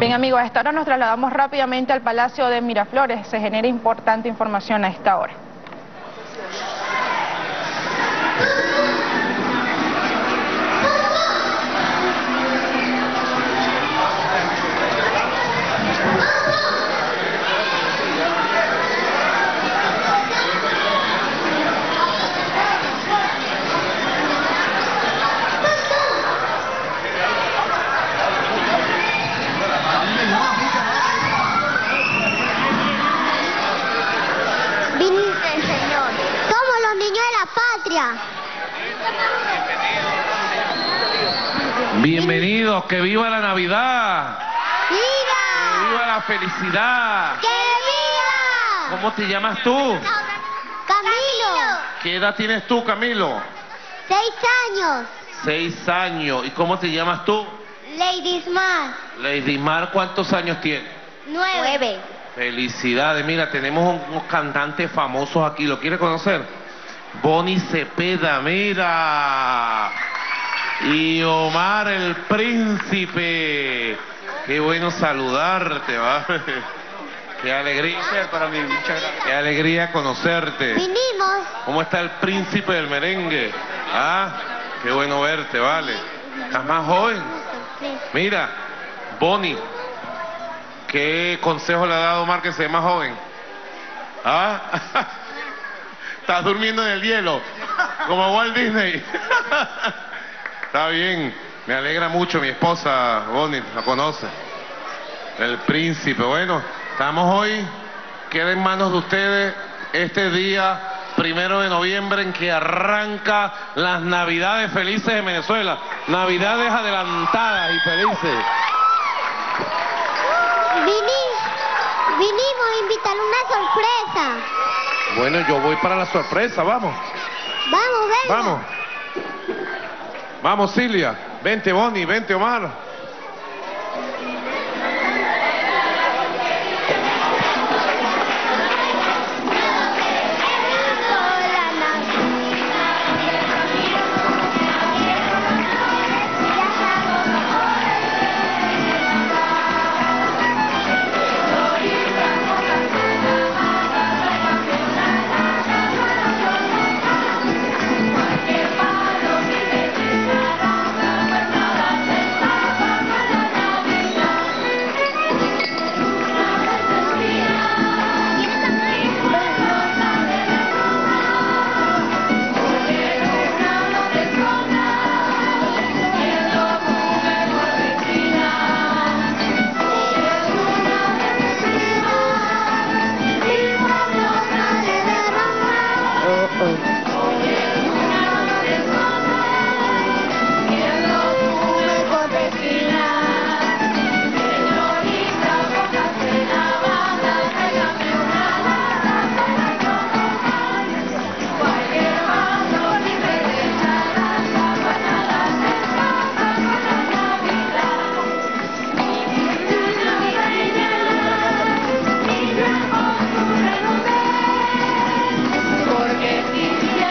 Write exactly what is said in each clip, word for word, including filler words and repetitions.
Bien, amigos, a esta hora nos trasladamos rápidamente al Palacio de Miraflores. Se genera importante información a esta hora. Bienvenidos, que viva la Navidad. ¡Viva! Que viva la felicidad. ¡Que viva! ¿Cómo te llamas tú? Camilo. ¿Qué edad tienes tú, Camilo? Seis años. Seis años. ¿Y cómo te llamas tú? Lady Smart. Lady Mar, ¿cuántos años tienes? Nueve. Felicidades. Mira, tenemos unos cantantes famosos aquí. ¿Lo quieres conocer? Bonnie Cepeda, mira. Y Omar el Príncipe. Qué bueno saludarte, ¿va? Qué alegría para mí, muchas gracias. Qué alegría conocerte. Vinimos. ¿Cómo está el príncipe del merengue? Ah, qué bueno verte, vale. ¿Estás más joven? Mira, Bonnie, ¿qué consejo le ha dado Omar que se ve más joven? ¿Ah? ¿Estás durmiendo en el hielo? Como Walt Disney. Está bien, me alegra mucho, mi esposa Bonnie, la conoce. El príncipe, bueno, estamos hoy, queda en manos de ustedes este día, primero de noviembre, en que arranca las Navidades felices de Venezuela. Navidades adelantadas y felices. Vini, vinimos a invitarle una sorpresa. Bueno, yo voy para la sorpresa, vamos. Vamos, venga. Vamos. Vamos, Silvia. Vente, Bonnie, vente, Omar. Porque si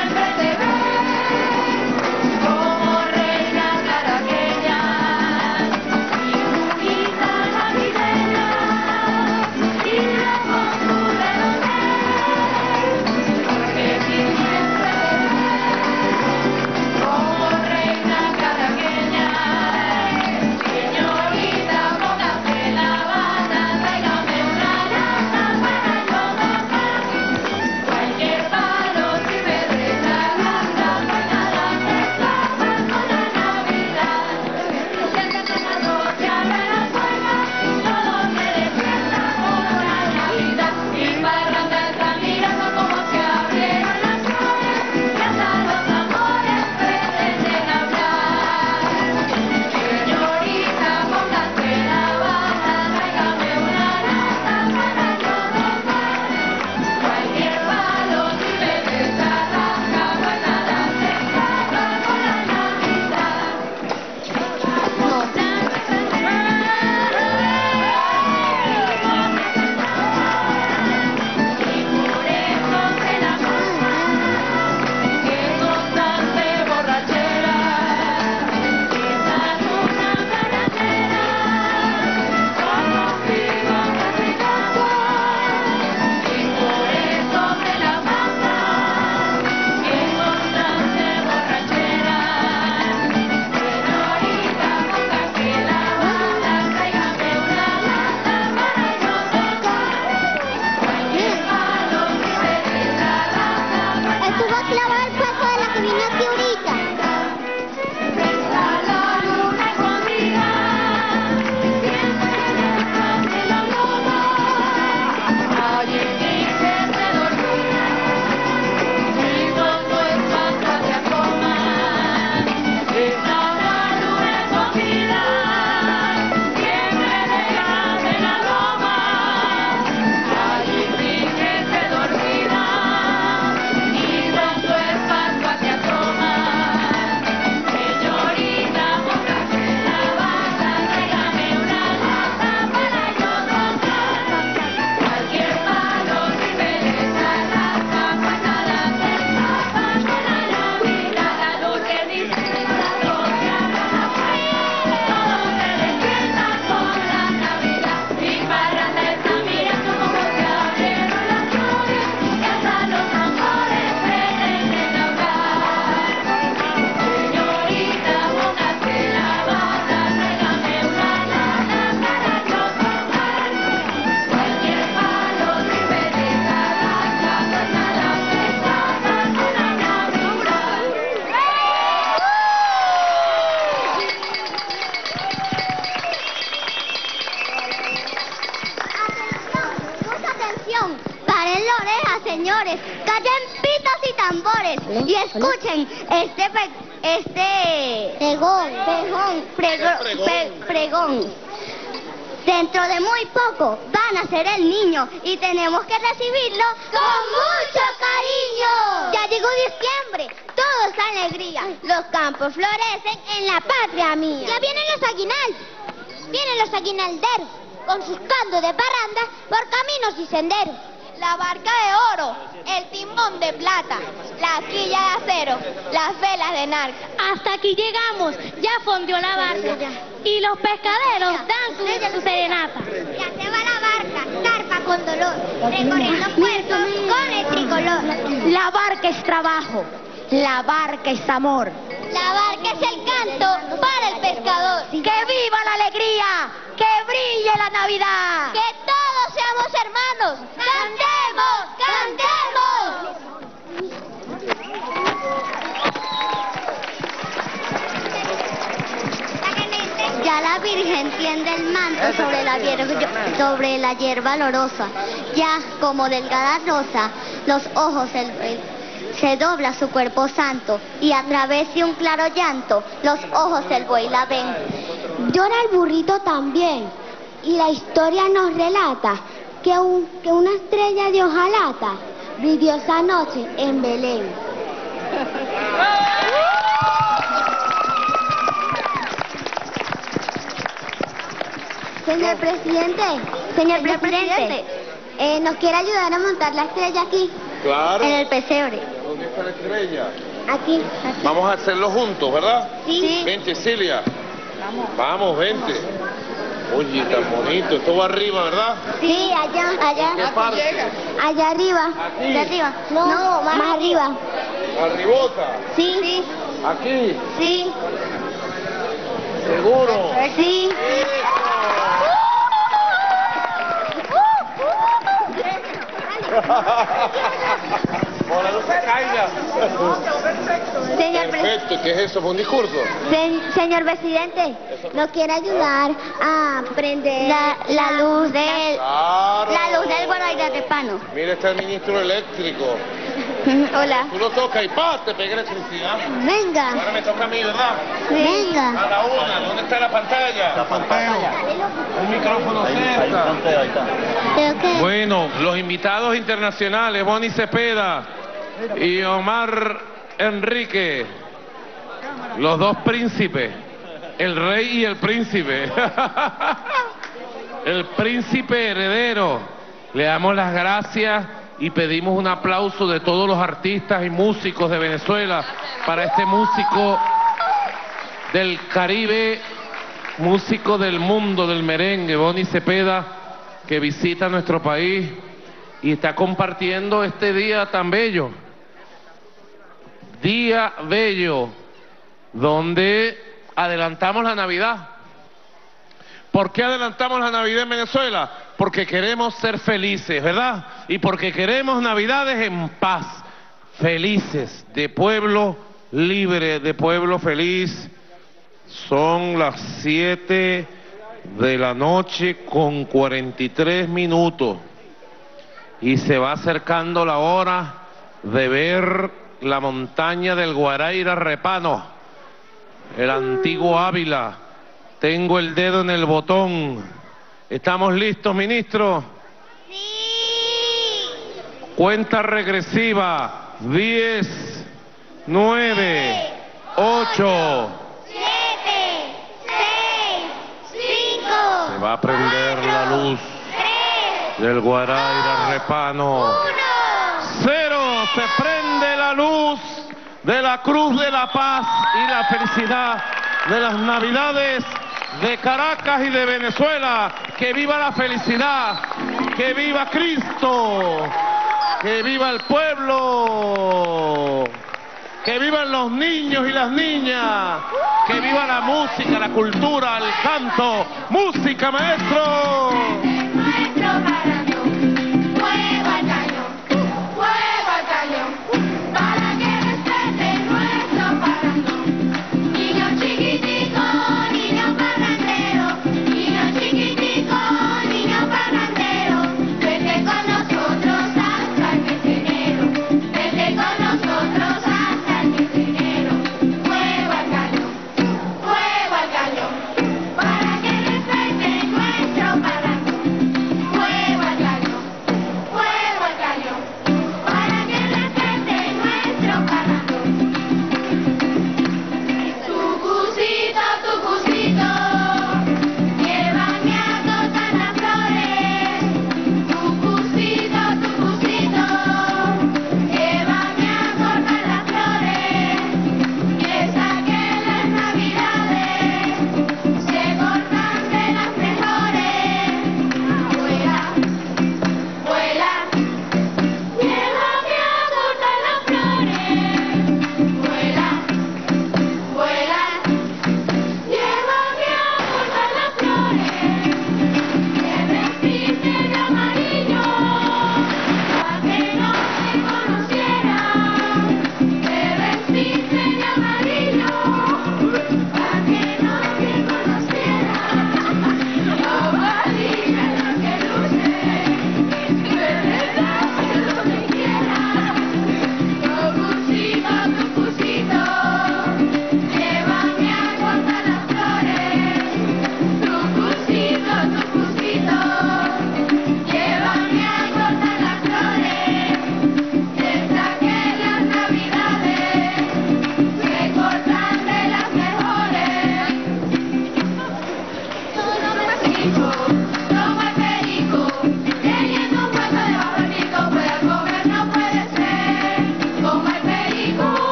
Y escuchen, este pe- este pregón, pregón, prego- pe- pregón. Dentro de muy poco van a ser el niño y tenemos que recibirlo con mucho cariño. Ya llegó diciembre, todo es alegría. Los campos florecen en la patria mía. Ya vienen los aguinaldos, vienen los aguinalderos con sus cantos de parranda por caminos y senderos. La barca de oro, el timón de plata, la quilla de acero, las velas de narca. Hasta aquí llegamos, ya fondeó la barca y los pescaderos dan su, su serenata. Ya se va la barca, zarpa con dolor, recorriendo puertos con el tricolor. La barca es trabajo, la barca es amor. La barca es el canto para el pescador. ¡Que viva la alegría! ¡Que brille la Navidad! Que todos seamos hermanos. ¡Cantemos! ¡Cantemos! Ya la Virgen tiende el manto sobre la hierba, sobre la hierba olorosa. Ya como delgada rosa, los ojos el, el se dobla su cuerpo santo y a través de un claro llanto los ojos del buey la ven. Llora el burrito también y la historia nos relata que, un, que una estrella de hojalata brilló esa noche en Belén. Señor presidente, señor presidente, eh, ¿nos quiere ayudar a montar la estrella aquí? Claro. En el pesebre. ¿Dónde está la estrella? Aquí, aquí. Vamos a hacerlo juntos, ¿verdad? Sí. Vente, Cilia. Vamos. Vamos, vente. Oye, tan bonito. Esto va arriba, ¿verdad? Sí, allá, allá. ¿Qué parte? Allá arriba. Aquí. De arriba. No, no más, más arriba. Arribota. Sí. Sí. Aquí. Sí. Seguro. Sí. Ahora no se caiga. Señor, pre- Perfecto. ¿Qué es eso? ¿Fue un discurso? se- señor presidente, ¿nos quiere ayudar a prender la, la luz del Claro. la luz del Guaraira de Pano? Mira, está el ministro eléctrico. Hola. Tú lo tocas y ¡pah! Te pega electricidad. Venga. Ahora me toca a mí, ¿verdad? A Venga. la una. ¿Dónde está la pantalla? La pantalla. Un micrófono cerca. Creo que Bueno, los invitados internacionales, Bonnie Cepeda y Omar Enrique, los dos príncipes, el rey y el príncipe, el príncipe heredero. Le damos las gracias y pedimos un aplauso de todos los artistas y músicos de Venezuela para este músico del Caribe, músico del mundo del merengue, Bonnie Cepeda, que visita nuestro país y está compartiendo este día tan bello. Día bello, donde adelantamos la Navidad. ¿Por qué adelantamos la Navidad en Venezuela? Porque queremos ser felices, ¿verdad? Y porque queremos Navidades en paz, felices, de pueblo libre, de pueblo feliz. Son las siete de la noche con cuarenta y tres minutos y se va acercando la hora de ver la montaña del Guaraira Repano, el antiguo Ávila. Tengo el dedo en el botón. ¿Estamos listos, ministro? sí. Cuenta regresiva. Diez, nueve, ocho. Siete, seis, cinco. Se va a prender la luz Tres, del Guaraira Repano. uno. Cero, se prende la luz de la Cruz de la Paz y la felicidad de las Navidades de Caracas y de Venezuela. Que viva la felicidad, que viva Cristo, que viva el pueblo, que vivan los niños y las niñas, que viva la música, la cultura, el canto. ¡Música, maestro! Nuestro barranco, fuego al cañón, fuego al cañón, para que respete nuestro barranco. Niño chiquitico, niño parrandero, niño chiquitico, niño parrandero, vete con nosotros hasta el mes de enero, vete con nosotros hasta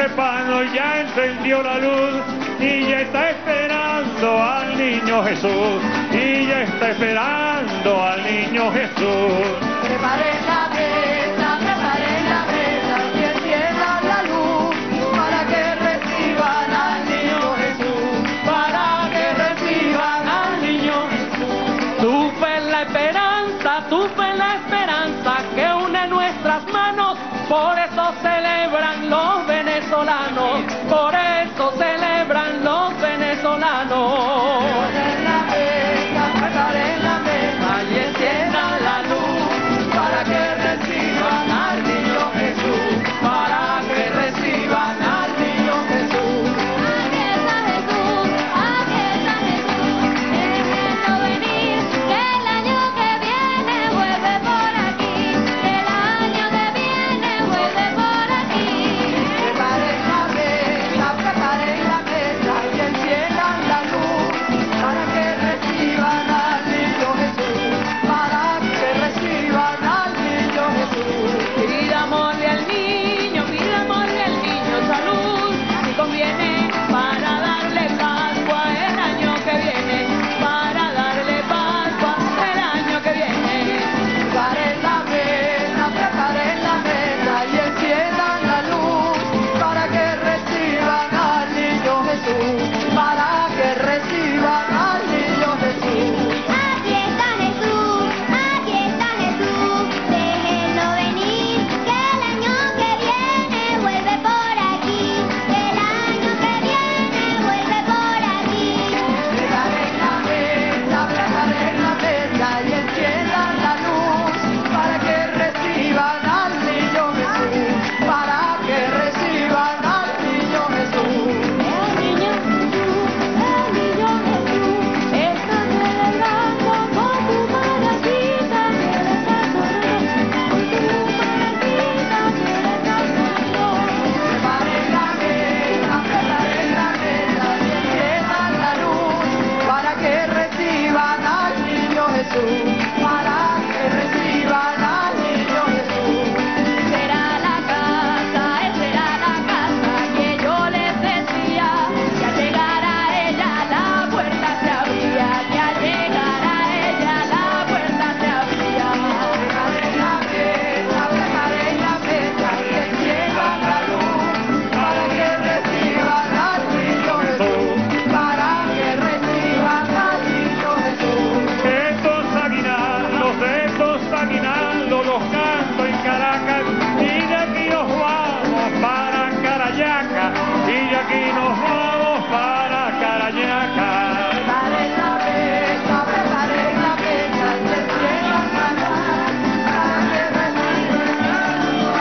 Repano ya encendió la luz y ya está esperando al niño Jesús, y ya está esperando al niño Jesús. Preparen la mesa, preparen la mesa, y enciendan la luz para que reciban al niño Jesús, para que reciban al niño Jesús. Tu fe es la esperanza, tu fe es la esperanza que une nuestras manos, por eso celebran los venezolanos, por eso celebran los venezolanos. Preparen la mesa, preparen la mesa, y enciendan la luz para que reciban al niño Jesús, para que reciban al niño Jesús. Aquí está Jesús, aquí está Jesús, déjenlo venir, que el año que viene vuelve por aquí, que el año que viene vuelve por aquí. Preparen la mesa, preparen la mesa, y enciendan la luz para que reciban al niño Jesús, para que reciban al niño Jesús. Pidámosle al niño, pidámosle al niño salud, si conviene, para darle Pascua el año que viene, para darle Pascua el año que viene. Preparen la mesa, preparen la mesa, y enciendan la luz para que reciban al niño Jesús, para que reciban al niño Jesús. Aquí está Jesús, aquí está Jesús, déjenlo venir, que el año que viene vuelve por aquí, que el año que viene vuelve por aquí. Preparen la mesa, preparen la mesa, y enciendan la luz para que reciban al niño Jesús, para que reciban al niño Jesús. El niño Jesús, el niño Jesús, está celebrando con tu madrecita, que le está sonando, con tu madrecita, que le está sonando. Preparen la mesa, preparen la mesa, y enciendan la luz para que reciban al niño Jesús, para que reciban al niño Jesús. Será la casa, él será la casa que yo les decía, que al llegar a ella la puerta se abría, que al llegar a ella la puerta se abría. Preparen la mesa, preparen la mesa, y enciendan la luz para que reciban al niño Jesús, para que reciban al niño Jesús. Estos aguinaldos, estos aguinaldos los canto en Caracas, y de aquí nos vamos para Carayaca, y de aquí nos vamos para Carayaca. Preparen la mesa, preparen la mesa, y enciendan la luz para que reciban al niño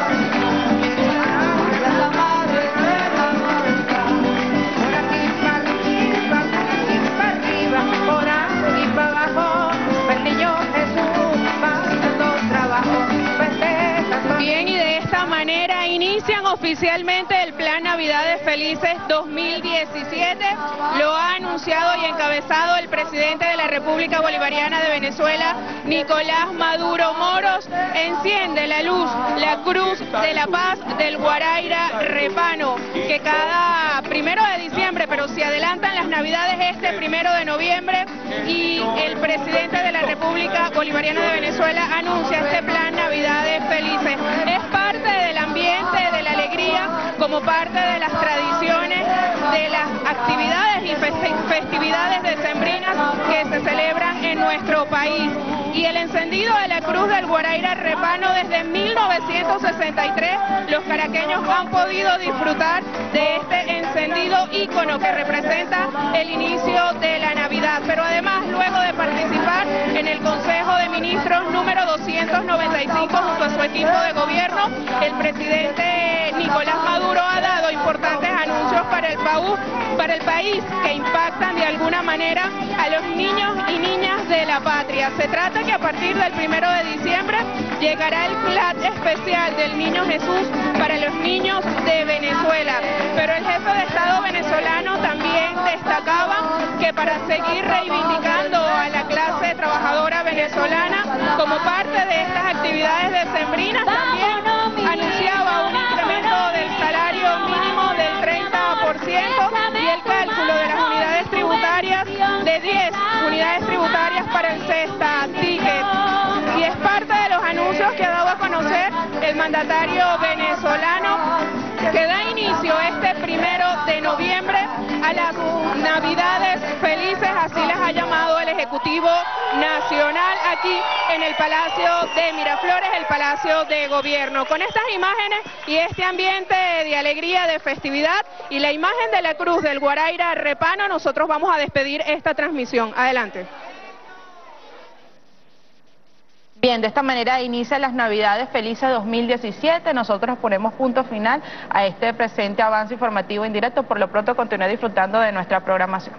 Jesús. Y a la madre de la nuestra, por aquí para arriba, por aquí para arriba, por aquí para abajo, el niño Jesús va dando trabajo, festeja. Bien, y de esta manera inician oficialmente el Plan Navidades Felices dos mil diecisiete. Lo ha anunciado y encabezado el presidente de la República Bolivariana de Venezuela, Nicolás Maduro Moros. Enciende la luz, la cruz de la paz del Guaraíra Repano, que cada primero de diciembre, pero si adelantan las Navidades este primero de noviembre, y el presidente de la República Bolivariana de Venezuela anuncia este Plan Navidades Felices. Es parte del ambiente, de la alegría, como parte de las tradiciones, de las actividades y festi- festividades decembrinas que se celebran en nuestro país. Y el encendido de la cruz del Guaraíra Repano desde mil novecientos sesenta y tres, los caraqueños han podido disfrutar de este encendido ícono que representa el inicio de la Navidad. Pero además, luego de participar en el Consejo de Ministros número doscientos noventa y cinco junto a su equipo de gobierno, el presidente Nicolás Maduro ha dado importantes anuncios para el, paú, para el país que impactan de alguna manera a los niños y niñas de la patria. Se trata que a partir del primero de diciembre llegará el plat especial del Niño Jesús para los niños de Venezuela. Pero el jefe de Estado venezolano también destacaba que para seguir reivindicando a la clase trabajadora venezolana como parte de estas actividades decembrinas, también anunciaba un incremento del salario mínimo cesta, ticket. Y es parte de los anuncios que ha dado a conocer el mandatario venezolano, que da inicio este primero de noviembre a las Navidades Felices, así las ha llamado el Ejecutivo Nacional aquí en el Palacio de Miraflores, el Palacio de Gobierno. Con estas imágenes y este ambiente de alegría, de festividad y la imagen de la cruz del Guaraíra Repano, nosotros vamos a despedir esta transmisión. Adelante. Bien, de esta manera inician las Navidades Felices dos mil diecisiete. Nosotros ponemos punto final a este presente avance informativo en directo. Por lo pronto, continúe disfrutando de nuestra programación.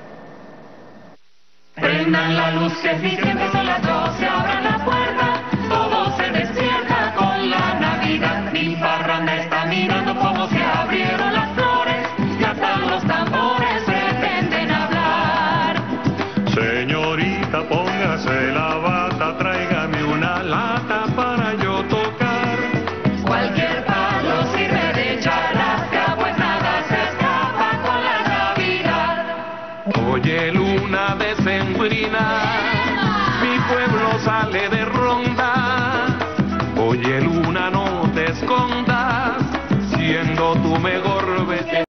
Prendan la luz que es diciembre, son las doce, abran la puerta, todo se despierta con la Navidad. Mi parranda está mirando cómo se abrieron las flores, ya están los tambores, pretenden hablar. Señorita, póngase la bata, tráigame una lata para yo tocar. Cualquier palo sirve de charlasca, pues nada se escapa con la Navidad. Oye, luna decembrina, mi pueblo sale de